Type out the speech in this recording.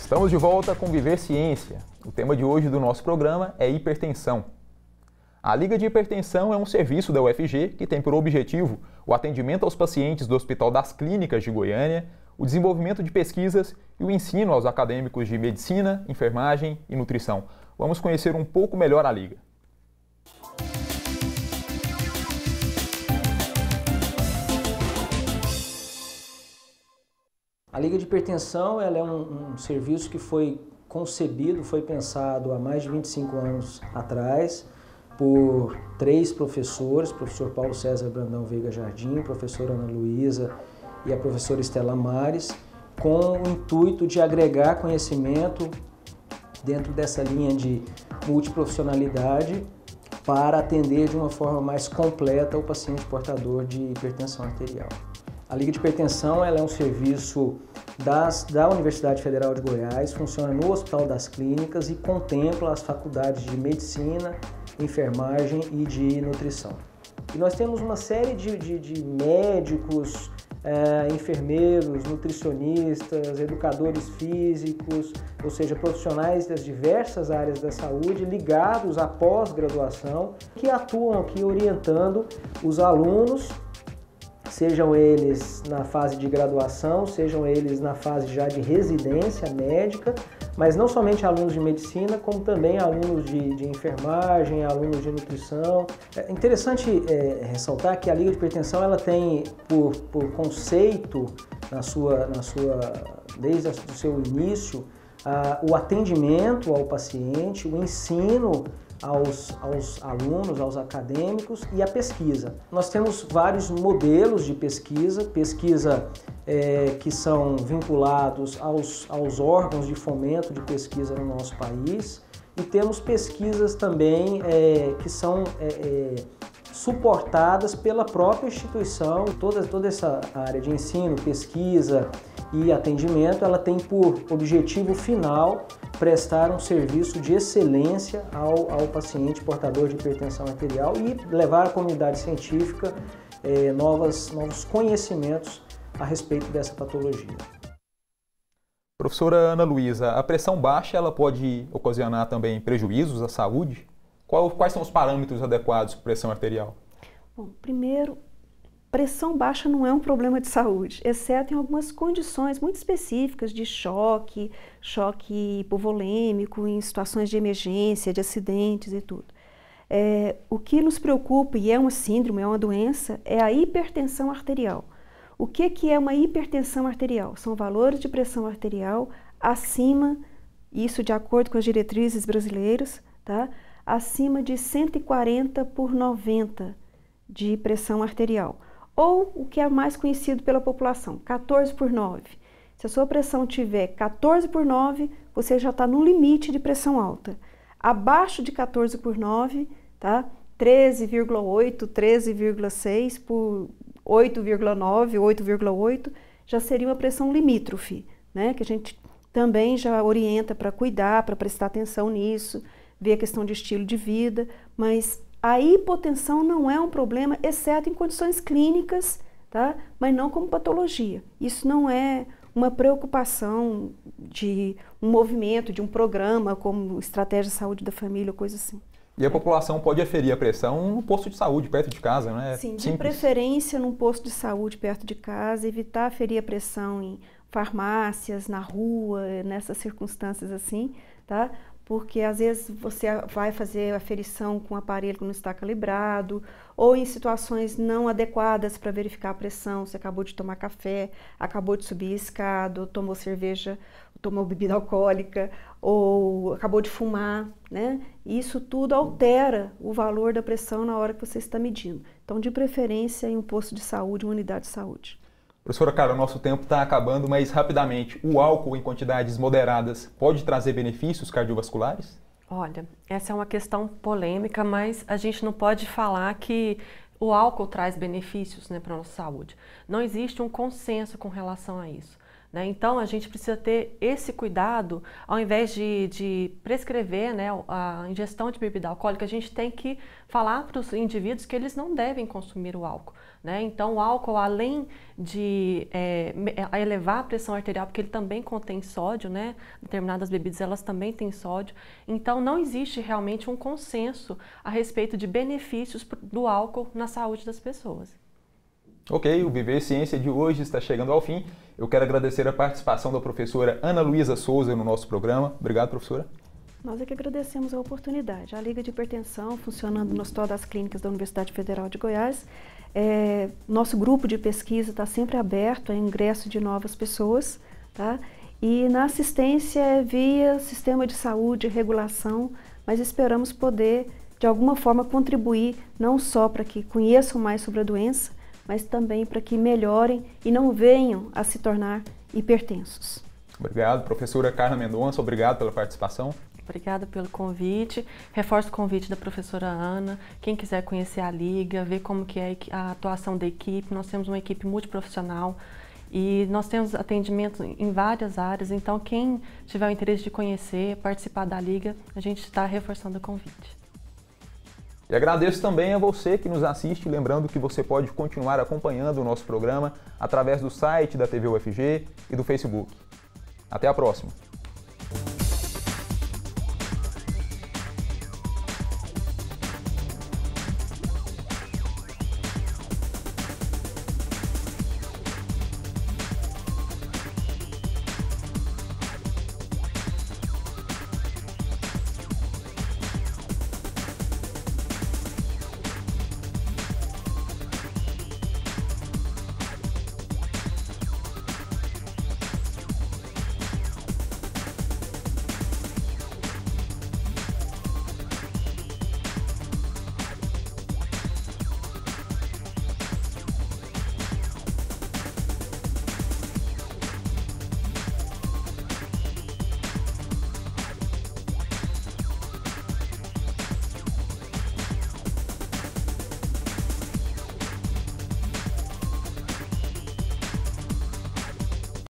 Estamos de volta com Viver Ciência. O tema de hoje do nosso programa é hipertensão. A Liga de Hipertensão é um serviço da UFG que tem por objetivo o atendimento aos pacientes do Hospital das Clínicas de Goiânia, o desenvolvimento de pesquisas e o ensino aos acadêmicos de medicina, enfermagem e nutrição. Vamos conhecer um pouco melhor a Liga. A Liga de Hipertensão ela é um serviço que foi concebido, foi pensado há mais de 25 anos atrás por 3 professores, o professor Paulo César Brandão Veiga Jardim, a professora Ana Luísa e a professora Estela Mares, com o intuito de agregar conhecimento dentro dessa linha de multiprofissionalidade para atender de uma forma mais completa o paciente portador de hipertensão arterial. A Liga de Hipertensão ela é um serviço da Universidade Federal de Goiás, funciona no Hospital das Clínicas e contempla as faculdades de Medicina, Enfermagem e de Nutrição. E nós temos uma série de médicos, enfermeiros, nutricionistas, educadores físicos, ou seja, profissionais das diversas áreas da saúde ligados à pós-graduação que atuam aqui orientando os alunos, sejam eles na fase de graduação, sejam eles na fase já de residência médica, mas não somente alunos de medicina, como também alunos de enfermagem, alunos de nutrição. É interessante ressaltar que a Liga de Hipertensão ela tem por conceito, desde o seu início, o atendimento ao paciente, o ensino aos alunos, aos acadêmicos e a pesquisa. Nós temos vários modelos de pesquisa que são vinculados aos órgãos de fomento de pesquisa no nosso país e temos pesquisas também que são suportadas pela própria instituição. Toda essa área de ensino, pesquisa e atendimento, ela tem por objetivo final prestar um serviço de excelência ao paciente portador de hipertensão arterial e levar à comunidade científica novos conhecimentos a respeito dessa patologia. Professora Ana Luísa, a pressão baixa ela pode ocasionar também prejuízos à saúde? Quais são os parâmetros adequados para pressão arterial? Bom, primeiro, pressão baixa não é um problema de saúde, exceto em algumas condições muito específicas de choque hipovolêmico, em situações de emergência, de acidentes e tudo. O que nos preocupa, e é uma síndrome, é uma doença, é a hipertensão arterial. O que é uma hipertensão arterial? São valores de pressão arterial acima, isso de acordo com as diretrizes brasileiras, tá? Acima de 140/90 de pressão arterial. Ou o que é mais conhecido pela população, 14/9. Se a sua pressão tiver 14/9, você já está no limite de pressão alta. Abaixo de 14/9, tá? 13,8, 13,6 por 8,9, 8,8, já seria uma pressão limítrofe, né? Que a gente também já orienta para cuidar, para prestar atenção nisso, ver a questão de estilo de vida, mas a hipotensão não é um problema, exceto em condições clínicas, tá? Mas não como patologia. Isso não é uma preocupação de um movimento, de um programa como Estratégia de Saúde da Família, coisa assim. E a população pode aferir a pressão no posto de saúde, perto de casa, não é? Sim, de preferência num posto de saúde perto de casa, evitar aferir a pressão em farmácias, na rua, nessas circunstâncias assim, tá? Porque às vezes você vai fazer a aferição com um aparelho que não está calibrado, ou em situações não adequadas para verificar a pressão, você acabou de tomar café, acabou de subir a escada, ou tomou cerveja, tomou bebida alcoólica, ou acabou de fumar, né? Isso tudo altera o valor da pressão na hora que você está medindo. Então, de preferência, em um posto de saúde, uma unidade de saúde. Professora, cara, o nosso tempo está acabando, mas rapidamente, o álcool em quantidades moderadas pode trazer benefícios cardiovasculares? Olha, essa é uma questão polêmica, mas a gente não pode falar que o álcool traz benefícios, né, para a nossa saúde. Não existe um consenso com relação a isso. né? Então, a gente precisa ter esse cuidado, ao invés de prescrever, né, a ingestão de bebida alcoólica, a gente tem que falar para os indivíduos que eles não devem consumir o álcool, né? Então, o álcool, além de elevar a pressão arterial, porque ele também contém sódio, né? Determinadas bebidas, elas também têm sódio. Então, não existe realmente um consenso a respeito de benefícios do álcool na saúde das pessoas. Ok, o Viver Ciência de hoje está chegando ao fim. Eu quero agradecer a participação da professora Ana Luísa Souza no nosso programa. Obrigado, professora. Nós é que agradecemos a oportunidade. A Liga de Hipertensão, funcionando no Hospital das Clínicas da Universidade Federal de Goiás, nosso grupo de pesquisa está sempre aberto ao ingresso de novas pessoas, tá? E na assistência via sistema de saúde, regulação, mas esperamos poder, de alguma forma, contribuir não só para que conheçam mais sobre a doença, mas também para que melhorem e não venham a se tornar hipertensos. Obrigado, professora Carla Mendonça, obrigado pela participação. Obrigada pelo convite. Reforço o convite da professora Ana. Quem quiser conhecer a Liga, ver como que é a atuação da equipe, nós temos uma equipe multiprofissional e nós temos atendimento em várias áreas, então quem tiver o interesse de conhecer, participar da Liga, a gente está reforçando o convite. E agradeço também a você que nos assiste, lembrando que você pode continuar acompanhando o nosso programa através do site da TV UFG e do Facebook. Até a próxima!